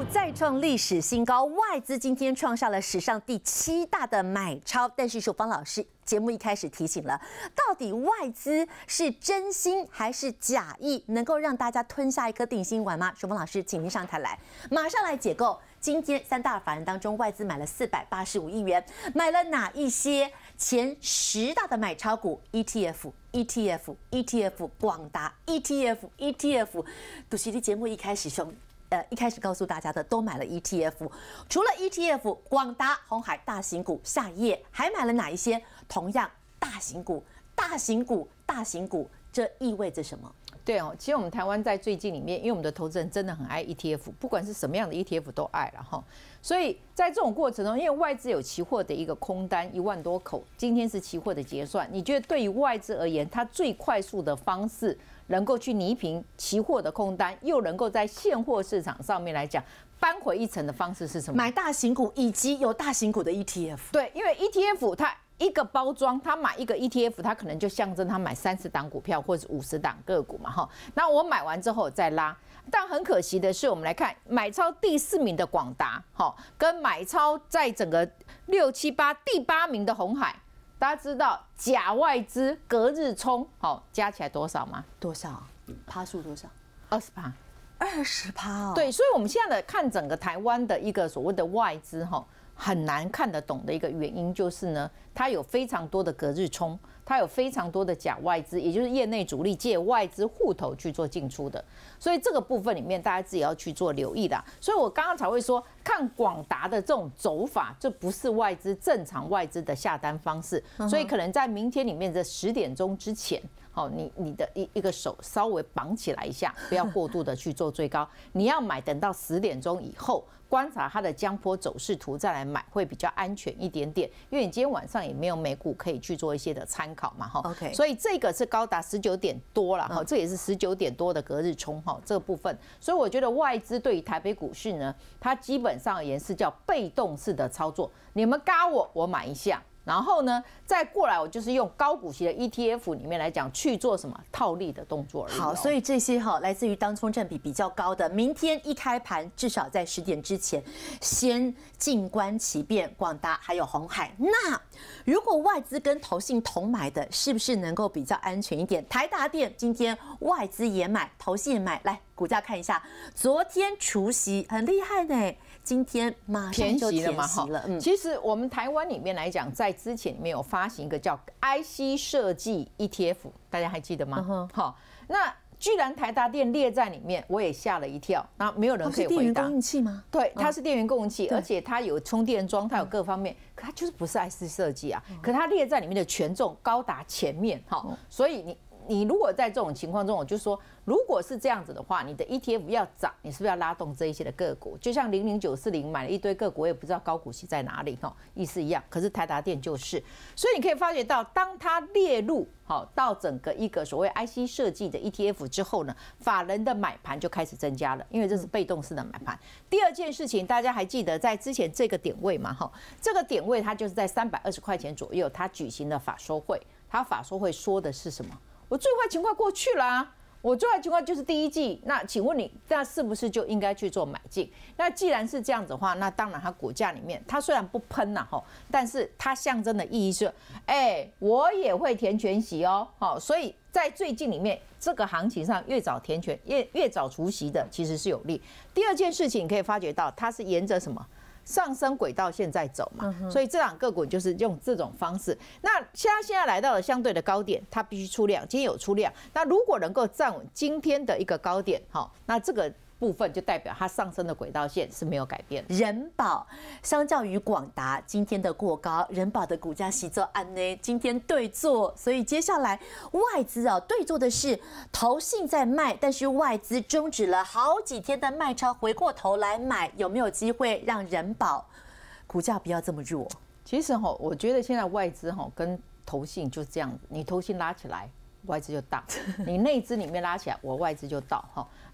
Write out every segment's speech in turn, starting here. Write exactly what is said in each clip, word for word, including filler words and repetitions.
再创历史新高，外资今天创下了史上第七大的买超。但是曙芳老师节目一开始提醒了，到底外资是真心还是假意，能够让大家吞下一颗定心丸吗？曙芳老师，请您上台来，马上来解构。今天三大法人当中，外资买了四百八十五亿元，买了哪一些前十大的买超股 ？E T F。E T F、E T F、广达 E T F、E T F， 主席的节目一开始兄，呃，一开始告诉大家的都买了 E T F， 除了 E T F， 广达、鸿海大型股，下一页还买了哪一些？同样大型股、大型股、大型股，这意味着什么？ 对哦，其实我们台湾在最近里面，因为我们的投资人真的很爱 E T F， 不管是什么样的 E T F 都爱了哈。所以在这种过程中，因为外资有期货的一个空单一万多口，今天是期货的结算，你觉得对于外资而言，它最快速的方式能够去弭平期货的空单，又能够在现货市场上面来讲扳回一城的方式是什么？ 买大型股以及有大型股的 E T F。 对，因为 E T F 它一个包装，他买一个 E T F， 他可能就象征他买三十档股票或者五十档个股嘛，哈。那我买完之后再拉，但很可惜的是，我们来看买超第四名的广达，哈，跟买超在整个六七八第八名的鸿海，大家知道假外资隔日冲，好，加起来多少吗？ 多少？趴数多少？ 二十趴。 二十趴哦。 对，所以我们现在的看整个台湾的一个所谓的外资，哈。很难看得懂的一个原因就是呢，它有非常多的隔日冲，它有非常多的假外资，也就是业内主力借外资户头去做进出的，所以这个部分里面大家自己要去做留意的。所以我刚刚才会说，看广达的这种走法，这不是外资正常外资的下单方式，所以可能在明天里面的十点钟之前。好，你你的一一个手稍微绑起来一下，不要过度的去做追高。你要买，等到十点钟以后，观察它的江波走势图再来买，会比较安全一点点。因为你今天晚上也没有美股可以去做一些的参考嘛，哈。 OK。 所以这个是高达十九点多了，哈，这也是十九点多的隔日冲，哈，这个部分。所以我觉得外资对于台北股市呢，它基本上而言是叫被动式的操作，你们嘎我，我买一下。然后呢，再过来，我就是用高股息的 E T F 里面来讲去做什么套利的动作而已。 好，所以这些哈来自于当冲占比比较高的，明天一开盘至少在十点之前先静观其变，广达还有鸿海。那如果外资跟投信同买的，是不是能够比较安全一点？台达电今天外资也买，投信也买，来股价看一下，昨天除息很厉害呢。今天马上就填息了， 嗯，其实我们台湾里面来讲，在之前里面有发行一个叫 I C 设计 E T F， 大家还记得吗？好，那居然台达电列在里面，我也吓了一跳。那没有人可以回答。 它是电源供应器吗？ 对，它是电源供应器，而且它有充电桩，它有各方面，可它就是不是 I C 设计啊。可它列在里面的权重高达前面，哈，所以你。你如果在这种情况中，我就说，如果是这样子的话，你的 E T F 要涨，你是不是要拉动这一些的个股？就像零零九四零买了一堆个股，我也不知道高股息在哪里，哈，意思一样。可是台达电就是，所以你可以发觉到，当它列入好到整个一个所谓 I C 设计的 E T F 之后呢，法人的买盘就开始增加了，因为这是被动式的买盘。第二件事情，大家还记得在之前这个点位嘛？哈，这个点位它就是在三百二十块钱左右，它举行了法说会，它法说会说的是什么？我最坏情况过去了、啊，我最坏情况就是第一季。那请问你，那是不是就应该去做买进？那既然是这样子的话，那当然它股价里面，它虽然不喷呐哈，但是它象征的意义是，哎、欸，我也会填权息哦，好，所以在最近里面这个行情上，越早填权，越越早除息的其实是有利。第二件事情，你可以发觉到它是沿着什么？上升轨道线在走嘛，所以这档个股就是用这种方式。那现在现在来到了相对的高点，它必须出量，今天有出量。那如果能够站稳今天的一个高点，好，那这个部分就代表它上升的轨道线是没有改变的。 人保相较于广达今天的过高，人保的股价喜作安呢，今天对坐，所以接下来外资啊对坐的是投信在卖，但是外资终止了好几天的卖超，回过头来买，有没有机会让人保股价不要这么弱？ 其实哈，我觉得现在外资哈跟投信就这样子，你投信拉起来。外资就到，你内资里面拉起来，我外资就到哈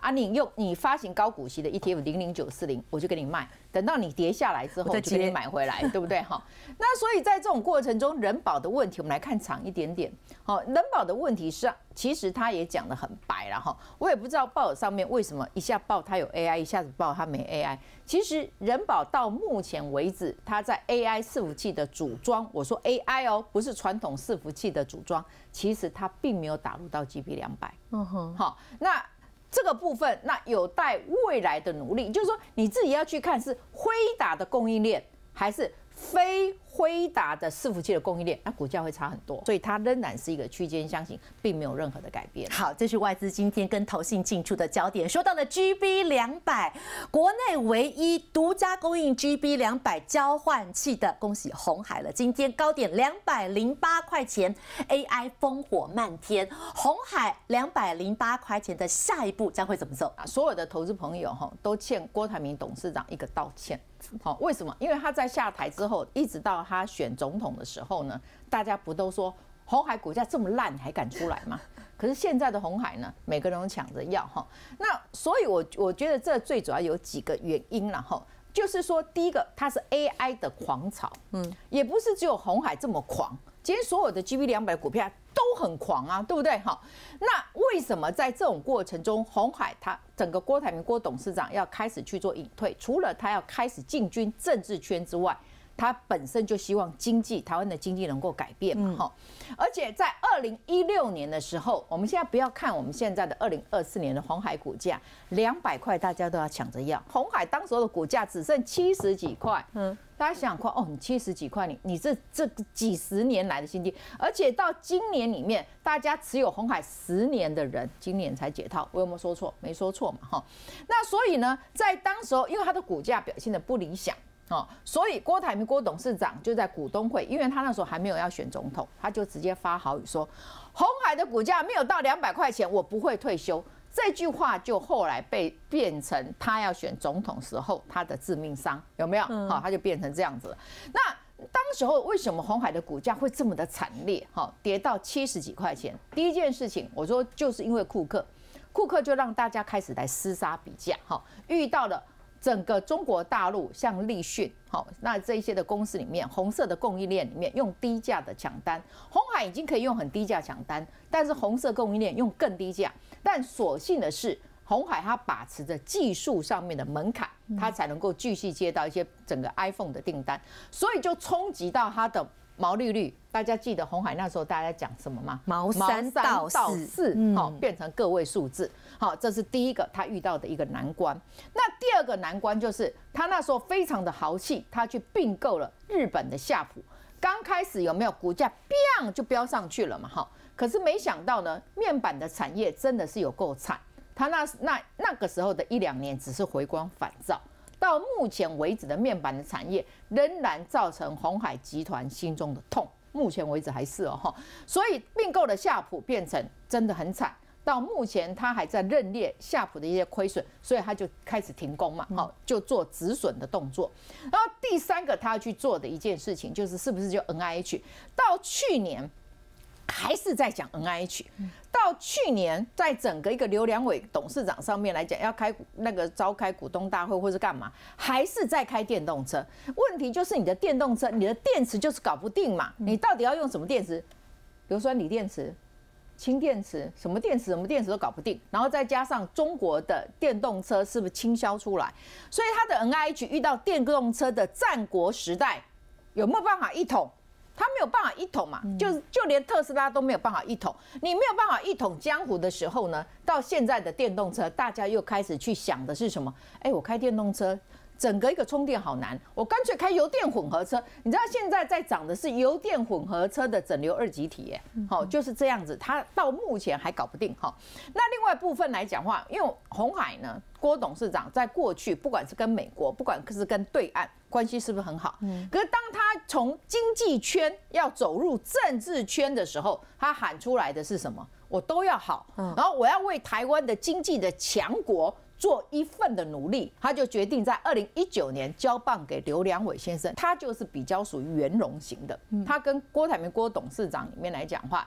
啊，你用你发行高股息的 E T F 零零九四零，我就给你卖，等到你跌下来之后，我就给你买回来，对不对？哈，那所以在这种过程中，人保的问题，我们来看长一点点。好，人保的问题是，其实他也讲得很白了哈。我也不知道报纸上面为什么一下报它有 A I， 一下子报它没 A I。其实人保到目前为止，它在 A I 伺服器的组装，我说 A I 哦，不是传统伺服器的组装，其实它并没有打入到 G B 两百。嗯哼，好，那这个部分那有待未来的努力，就是说你自己要去看是辉达的供应链还是非辉达的伺服器的供应链，那股价会差很多，所以它仍然是一个区间箱型，并没有任何的改变。 好，这是外资今天跟投信进出的焦点。说到了 G B 两百，国内唯一独家供应 G B 两百交换器的，恭喜鸿海了。今天高点两百零八块钱 ，A I 烽火漫天，鸿海两百零八块钱的下一步将会怎么走？ 啊，所有的投资朋友哈都欠郭台铭董事长一个道歉。好，为什么？因为他在下台之后，一直到他选总统的时候呢，大家不都说鸿海股价这么烂还敢出来吗？可是现在的鸿海呢，每个人都抢着要哈。那所以我，我我觉得这最主要有几个原因啦哈，就是说，第一个，它是 A I 的狂潮，嗯，也不是只有鸿海这么狂。今天所有的 G B 两百股票都很狂啊，对不对？好，那为什么在这种过程中，鸿海它整个郭台铭郭董事长要开始去做隐退？除了他要开始进军政治圈之外，他本身就希望经济台湾的经济能够改变嘛，哈、嗯。而且在二零一六年的时候，我们现在不要看我们现在的二零二四年的鸿海股价两百块，大家都要抢着要。鸿海当时的股价只剩七十几块，嗯。大家想想看，哦，你七十几块，你你这这几十年来的新低，而且到今年里面，大家持有鸿海十年的人，今年才解套，我有没有说错？没说错嘛，哈。那所以呢，在当时候，因为它的股价表现的不理想，哦，所以郭台铭郭董事长就在股东会，因为他那时候还没有要选总统，他就直接发豪语说，鸿海的股价没有到两百块钱，我不会退休。这句话就后来被变成他要选总统时候他的致命伤，有没有？好，他就变成这样子了。那当时候为什么鸿海的股价会这么的惨烈？好，跌到七十几块钱。第一件事情，我说就是因为库克，库克就让大家开始来厮杀比价，好，遇到了。整个中国大陆像立讯，好，那这一些的公司里面，红色的供应链里面用低价的抢单，鸿海已经可以用很低价抢单，但是红色供应链用更低价，但所幸的是，鸿海它把持着技术上面的门槛，它才能够继续接到一些整个 iPhone 的订单，所以就冲击到它的毛利率。大家记得鸿海那时候大家在讲什么吗？ 毛三到四， 好，变成个位数字。好，这是第一个他遇到的一个难关。那第二个难关就是他那时候非常的豪气，他去并购了日本的夏普。刚开始有没有股价 biang 就飙上去了嘛？哈，可是没想到呢，面板的产业真的是有够惨。他那那那个时候的一两年只是回光返照。到目前为止的面板的产业仍然造成鸿海集团心中的痛，目前为止还是哦，所以并购的夏普变成真的很惨。到目前他还在认列夏普的一些亏损，所以他就开始停工嘛，好，就做止损的动作。然后第三个他要去做的一件事情，就是是不是就 N I H？ 到去年还是在讲 N I H， 到去年在整个一个刘良伟董事长上面来讲，要开那个召开股东大会或是干嘛，还是在开电动车。问题就是你的电动车，你的电池就是搞不定嘛，你到底要用什么电池？硫酸锂电池。氢电池，什么电池，什么电池都搞不定，然后再加上中国的电动车是不是倾销出来，所以它的 N I H 遇到电动车的战国时代，有没有办法一统？它没有办法一统嘛，就就连特斯拉都没有办法一统。你没有办法一统江湖的时候呢，到现在的电动车，大家又开始去想的是什么？哎，我开电动车。整个一个充电好难，我干脆开油电混合车。你知道现在在涨的是油电混合车的整流二极体，耶，好，就是这样子。它到目前还搞不定哈。那另外部分来讲话，因为鸿海呢，郭董事长在过去不管是跟美国，不管是跟对岸关系是不是很好？嗯。可是当他从经济圈要走入政治圈的时候，他喊出来的是什么？我都要好，然后我要为台湾的经济的强国。做一份的努力，他就决定在二零一九年交棒给刘良伟先生，他就是比较属于圆融型的，他跟郭台铭郭董事长里面来讲话，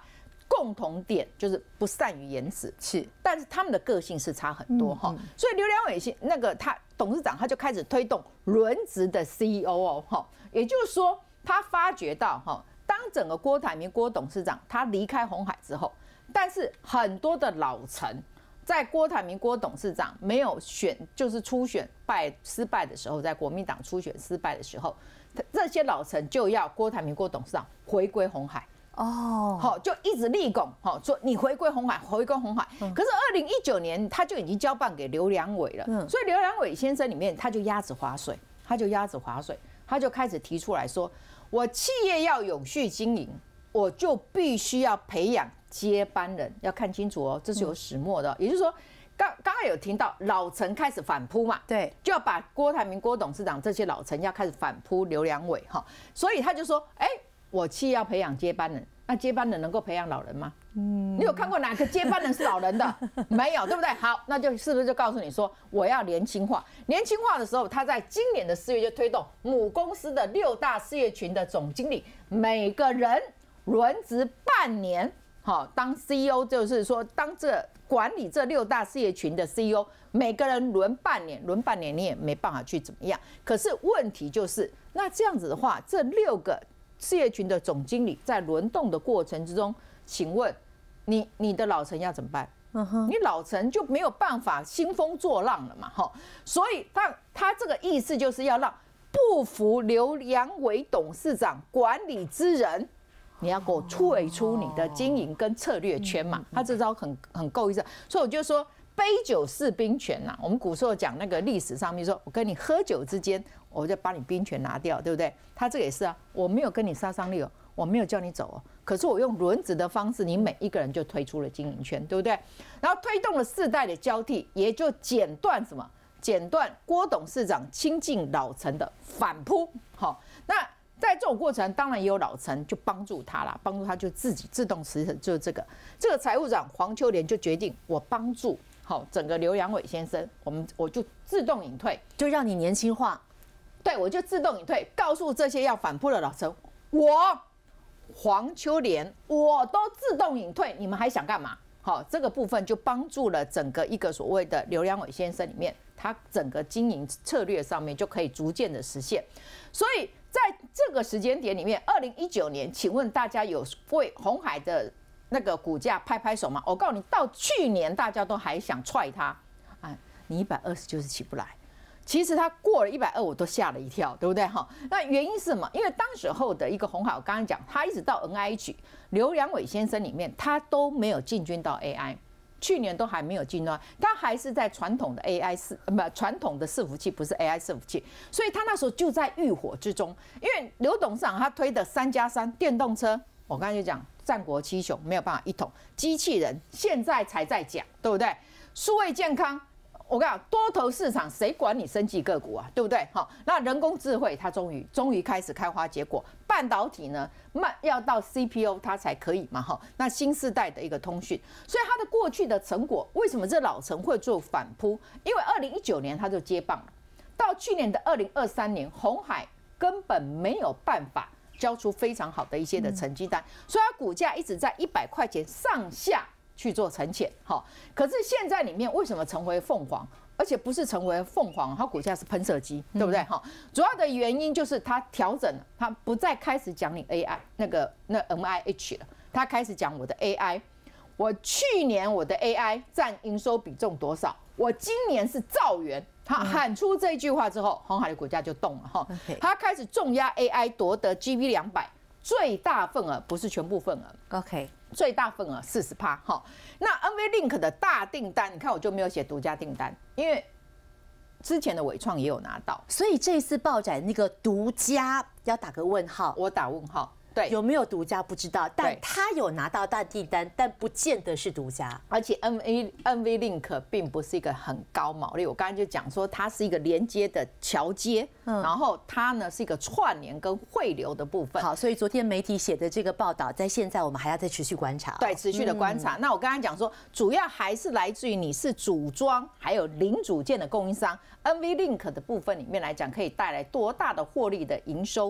共同点就是不善于言辞， 是， 但是他们的个性是差很多哈、嗯嗯。所以刘良伟先那个他董事长他就开始推动轮值的 C E O 哦哈，也就是说他发觉到哈，当整个郭台铭郭董事长他离开鸿海之后，但是很多的老臣在郭台铭郭董事长没有选就是初选败失败的时候，在国民党初选失败的时候，这些老臣就要郭台铭郭董事长回归鸿海。哦，好，就一直立功，好说你回归鸿海，回归鸿海。可是二零一九年他就已经交办给刘良伟了，所以刘良伟先生里面他就鸭子划水，他就鸭子划水，他就开始提出来说，我企业要永续经营，我就必须要培养接班人，要看清楚哦，这是有始末的，也就是说。刚刚刚有听到老陈开始反扑嘛， 对， 就要把郭台铭郭董事长这些老陈要开始反扑刘良伟哈，所以他就说，哎、欸，我企业要培养接班人，那接班人能够培养老人吗？嗯，你有看过哪个接班人是老人的？没有，对不对？好，那就是不是就告诉你说，我要年轻化？年轻化的时候，他在今年的四月就推动母公司的六大事业群的总经理，每个人轮值半年。好，当 C E O 就是说，当这管理这六大事业群的 C E O， 每个人轮半年，轮半年你也没办法去怎么样。可是问题就是，那这样子的话，这六个事业群的总经理在轮动的过程之中，请问你你的老陈要怎么办？你老陈就没有办法兴风作浪了嘛？哈，所以他他这个意思就是要让不服刘良伟董事长管理之人。你要给我退出你的经营跟策略圈嘛？他这招很很够意思，所以我就说杯酒释兵权呐。我们古时候讲那个历史上面说，我跟你喝酒之间，我就把你兵权拿掉，对不对？他这个也是啊，我没有跟你杀伤力哦，我没有叫你走哦，可是我用轮值的方式，你每一个人就退出了经营圈，对不对？然后推动了世代的交替，也就剪断什么？剪断郭董事长亲近老陈的反扑。好，那。在这种过程，当然也有老陈就帮助他啦，帮助他就自己自动辞职，就是这个这个财务长黄秋莲就决定，我帮助好整个刘良伟先生，我们我就自动隐退， 就让你年轻化， 对我就自动隐退，告诉这些要反扑的老陈，我黄秋莲我都自动隐退，你们还想干嘛？好，这个部分就帮助了整个一个所谓的刘良伟先生里面，他整个经营策略上面就可以逐渐的实现，所以。在这个时间点里面，二零一九年，请问大家有为鸿海的那个股价拍拍手吗？我告诉你，到去年大家都还想踹他，啊，你一百二十就是起不来。其实他过了一百二，我都吓了一跳，对不对？哈，那原因是什么？因为当时候的一个鸿海，我刚刚讲，他一直到 N I H， 刘良伟先生里面，他都没有进军到 A I。去年都还没有进入，他还是在传统的 A I 伺不传统的伺服器，不是 A I 伺服器，所以他那时候就在浴火之中。因为刘董事长他推的三加三电动车，我刚才就讲战国七雄没有办法一统，机器人现在才在讲，对不对？数位健康。我跟你讲，多头市场谁管你生技个股啊，对不对？好，那人工智慧它终于终于开始开花结果，半导体呢，慢要到 C P U 它才可以嘛，哈。那新世代的一个通讯，所以它的过去的成果，为什么这老陈会做反扑？因为二零一九年他就接棒了，到去年的二零二三年，鸿海根本没有办法交出非常好的一些的成绩单，所以它股价一直在一百块钱上下。去做沉潜，好，可是现在里面为什么成为凤凰，而且不是成为凤凰，它股价是喷射机，对不对？哈，主要的原因就是它调整了，它不再开始讲你 A I 那个那 M I H 了，它开始讲我的 A I， 我去年我的 A I 占营收比重多少，我今年是兆元。他喊出这句话之后，鸿海的股价就动了哈，他开始重压 A I 夺得 G B 两百最大份额，不是全部份额 ，OK。 最大份额四十趴哈，那 N V Link 的大订单，你看我就没有写独家订单，因为之前的伟创也有拿到， 所以这次爆展那个独家要打个问号， 我打问号。对， 有没有独家不知道，但他有拿到大订单，但不见得是独家。 而且 N V N V Link 并不是一个很高毛利，我刚才就讲说它是一个连接的桥接，嗯、然后它呢是一个串联跟汇流的部分。 好，所以昨天媒体写的这个报道，在现在我们还要再持续观察、哦。 对，持续的观察。嗯、那我刚才讲说，主要还是来自于你是组装还有零组件的供应商 ，N V Link 的部分里面来讲，可以带来多大的获利的营收。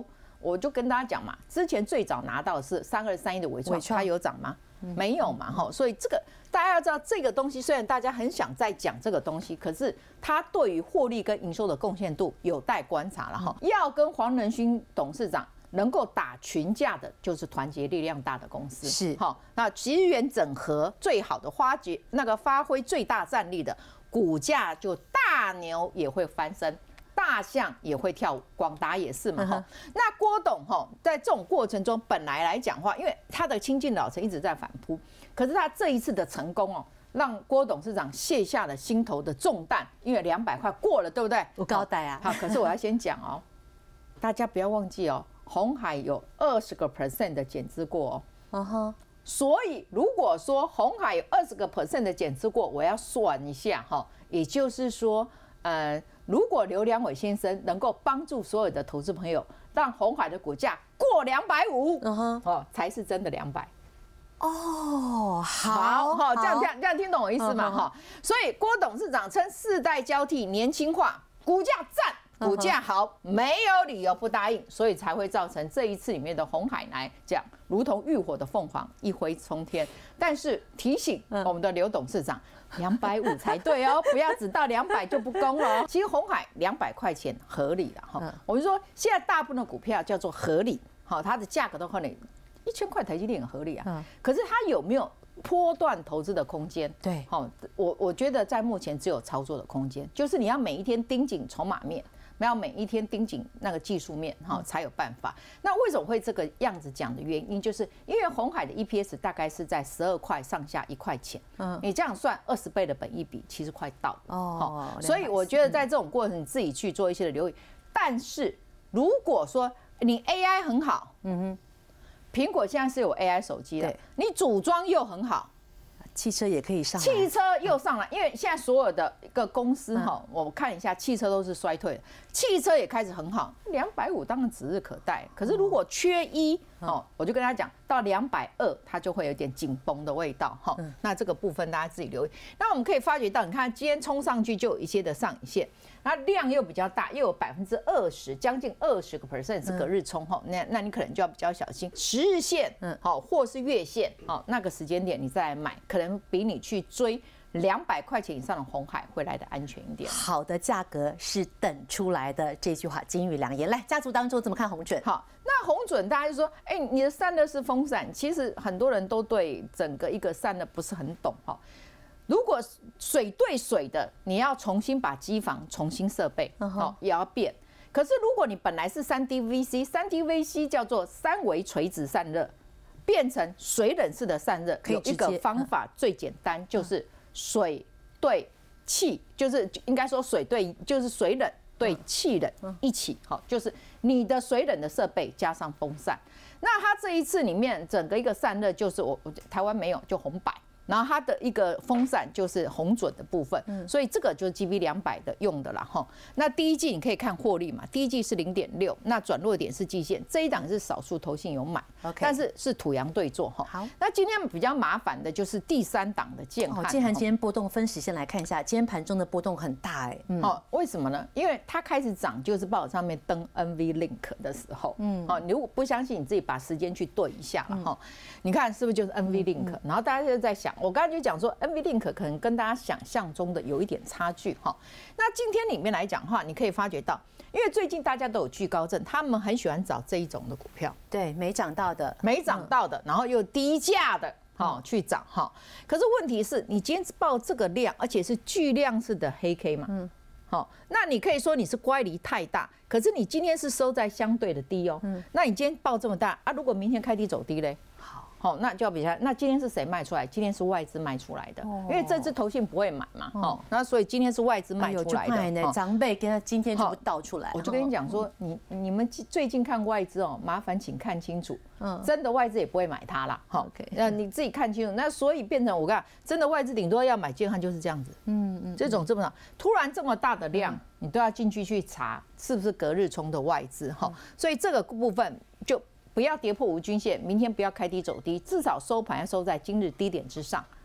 我就跟大家讲嘛，之前最早拿到的是三二三一的微创，它有涨吗？没有嘛，哈，所以这个大家要知道，这个东西虽然大家很想再讲这个东西，可是它对于获利跟营收的贡献度有待观察了哈。要跟黄仁勋董事长能够打群架的，就是团结力量大的公司。 是好，那集源整合最好的发掘，那个发挥最大战力的，股价就大牛也会翻身。大象也会跳舞，广达也是嘛哈。Uh-huh. 那郭董哈，在这种过程中，本来来讲话，因为他的亲近老臣一直在反扑，可是他这一次的成功哦，让郭董事长卸下了心头的重担，因为两百块过了，对不对？ 我高带啊。 好，可是我要先讲哦，大家不要忘记哦，鸿海有二十个 percent 的减资过哦。嗯哼。所以如果说鸿海有二十个 percent 的减资过，我要算一下哈，也就是说，呃。如果刘良伟先生能够帮助所有的投资朋友，让鸿海的股价过两百五，哦，才是真的两百。 哦， 好，好，这样这样这样听懂我意思吗？哈，所以郭董事长称世代交替年轻化，股价赞。股价好，没有理由不答应，所以才会造成这一次里面的鸿海来讲，如同浴火的凤凰一挥冲天。但是提醒我们的刘董事长，两百五才对哦，不要只到两百就不攻了哦。其实鸿海两百块钱合理了哈。我们说现在大部分的股票叫做合理，好，它的价格都合理，一千块台积电很合理啊。可是它有没有波段投资的空间？ 对， 好，我我觉得在目前只有操作的空间，就是你要每一天盯紧筹码面。要每一天盯紧那个技术面哈，才有办法。那为什么会这个样子讲的原因，就是因为鸿海的 E P S 大概是在十二块上下一块钱，嗯，你这样算二十倍的本益比，其实快到了哦。所以我觉得在这种过程，你自己去做一些的留意。但是如果说你 A I 很好，嗯哼，苹果现在是有 A I 手机了，你组装又很好。 汽车也可以上来， 汽车又上来，因为现在所有的一个公司哈，我看一下，汽车都是衰退的，汽车也开始很好，两百五当然指日可待。可是如果缺一哦，我就跟他讲，到两百二它就会有点紧绷的味道哈。那这个部分大家自己留意。那我们可以发觉到，你看今天冲上去就有一些的上影线，那量又比较大，又有百分之二十，将近二十个 percent 是隔日冲哈。那那你可能就要比较小心，十日线嗯好，或是月线好，那个时间点你再来买，可能。比你去追两百块钱以上的鸿海会来的安全一点。 好的价格是等出来的，这句话金玉良言。来，家族当中怎么看鸿准？ 好，那鸿准大家就说，哎、欸，你的散热是风扇，其实很多人都对整个一个散热不是很懂哈。如果水对水的，你要重新把机房重新设备，好也要变。可是如果你本来是三 D V C， 三 D V C 叫做三维垂直散热。变成水冷式的散热，有一个方法最简单，就是水对气，就是应该说水对，就是水冷对气冷一起，好，就是你的水冷的设备加上风扇。那它这一次里面整个一个散热，就是我我台湾没有，就红百。然后它的一个风扇就是鸿准的部分，所以这个就是 G B 两百的用的啦哈。那第一季你可以看获利嘛，第一季是零点六，那转弱点是季线，这一档是少数投信有买， OK， 但是是土洋对做哈。好，那今天比较麻烦的就是第三档的建汉。 建汉今天波动分时线来看一下，今天盘中的波动很大哎。 哦，为什么呢？因为它开始涨就是报纸上面登 N V Link 的时候，嗯，哦，你如果不相信，你自己把时间去对一下了哈。你看是不是就是 N V Link？然后大家就在想。我刚才就讲说 ，N V Link 可能跟大家想象中的有一点差距哈。那今天里面来讲的话，你可以发觉到，因为最近大家都有惧高症，他们很喜欢找这一种的股票， 对，没涨到的， 没涨到的，然后又低价的，好去涨哈。可是问题是你今天报这个量，而且是巨量式的黑 K 嘛，嗯，好，那你可以说你是乖离太大，可是你今天是收在相对的低哦，嗯，那你今天报这么大啊，如果明天开低走低嘞？好，那就要比较。那今天是谁卖出来？今天是外资卖出来的，因为这支投信不会买嘛。好，那所以今天是外资卖出来的。 长辈跟他今天就倒出来。 我就跟你讲说，你你们最近看外资哦，麻烦请看清楚。嗯，真的外资也不会买它啦。好 ，OK， 那你自己看清楚。那所以变成我讲，真的外资顶多要买建汉就是这样子。嗯嗯，这种这么大，突然这么大的量，你都要进去去查是不是隔日冲的外资哈。所以这个部分就。不要跌破五均线，明天不要开低走低，至少收盘要收在今日低点之上，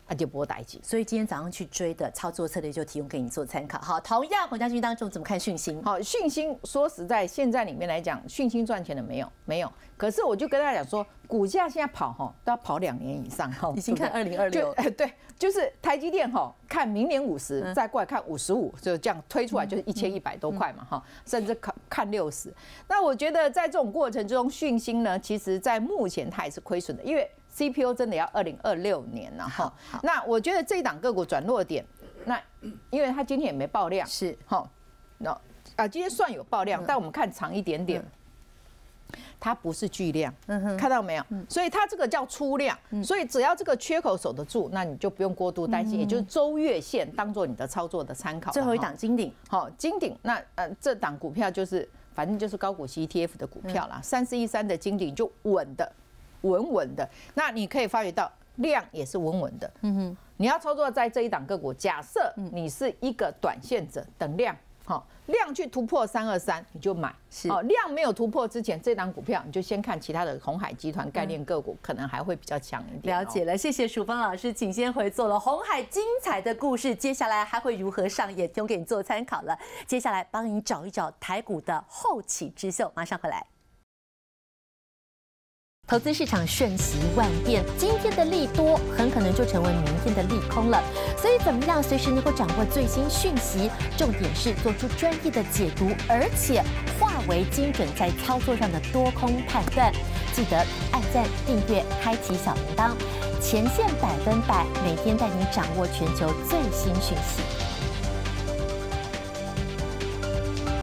啊就不代志。 所以今天早上去追的操作策略就提供给你做参考。好，同样洪家军当中怎么看讯星？ 好，讯星说实在，现在里面来讲，讯星赚钱的没有没有。可是我就跟大家讲说，股价现在跑哈都要跑两年以上哈， 已经看二零二六， 对，就是台积电哈，看明年五十、嗯，再过来看五十五，就这样推出来就是一千一百多块嘛哈，甚至看看六十。那我觉得在这种过程之中，讯星呢，其实在目前它也是亏损的，因为 C P O 真的要二零二六年了哈。那我觉得这一档个股转弱点，那因为它今天也没爆量， 是哈，那啊今天算有爆量，但我们看长一点点。它不是巨量，看到没有？所以它这个叫粗量，所以只要这个缺口守得住，那你就不用过度担心，也就是周月线当做你的操作的参考。 最后一档金鼎， 好，金鼎那呃这档股票就是反正就是高股息 E T F 的股票啦，三四一三的金鼎就稳的，稳稳的。那你可以发觉到量也是稳稳的。嗯哼，你要操作在这一档个股，假设你是一个短线者，等量。好，量去突破三二三，你就买。是，哦，量没有突破之前，这档股票你就先看其他的鸿海集团概念个股，可能还会比较强一点。 了解了，谢谢淑芳老师，请先回做了鸿海精彩的故事，接下来还会如何上演，提供给你做参考了。接下来帮你找一找台股的后起之秀，马上回来。投资市场瞬息万变，今天的利多很可能就成为明天的利空了。所以，怎么样随时能够掌握最新讯息？重点是做出专业的解读，而且化为精准在操作上的多空判断。记得按赞、订阅、开启小铃铛，前线百分百，每天带你掌握全球最新讯息。